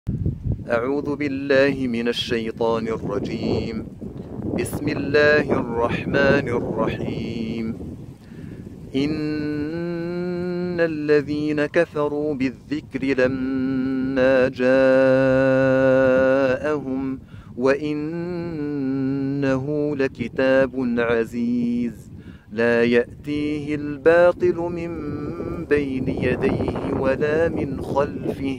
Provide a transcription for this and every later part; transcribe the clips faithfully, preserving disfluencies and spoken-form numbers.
أعوذ بالله من الشيطان الرجيم. بسم الله الرحمن الرحيم. إن الذين كفروا بالذكر لما جاءهم وإنه لكتاب عزيز لا يأتيه الباطل من بين يديه ولا من خلفه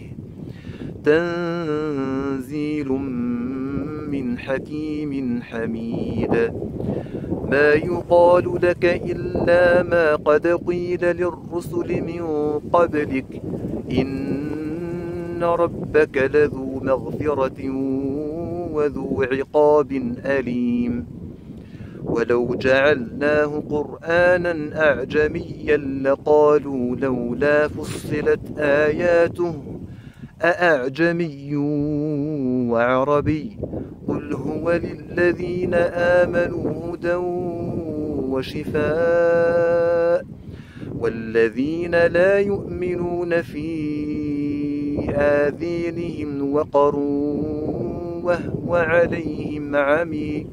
تنزيل من حكيم حميد. ما يقال لك إلا ما قد قيل للرسل من قبلك إن ربك لذو مغفرة وذو عقاب أليم. ولو جعلناه قرآنا أعجميا لقالوا لولا فصلت آياته أأعجمي وعربي قل هو للذين آمنوا هدى وشفاء والذين لا يؤمنون في آذينهم وقر وهو عليهم عمي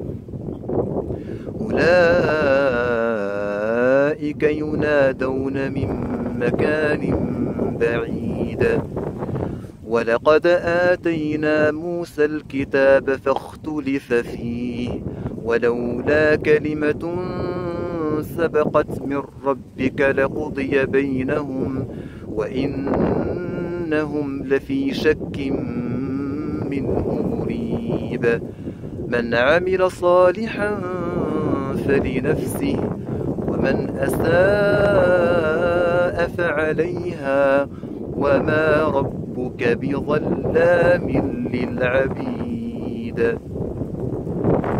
أولئك ينادون من مكان بعيد. ولقد آتينا موسى الكتاب فاختلف فيه ولولا كلمة سبقت من ربك لقضي بينهم وإنهم لفي شك منه مريب. من عمل صالحا فلنفسه ومن أساء فعليها وما ربك بظلام للعبيد.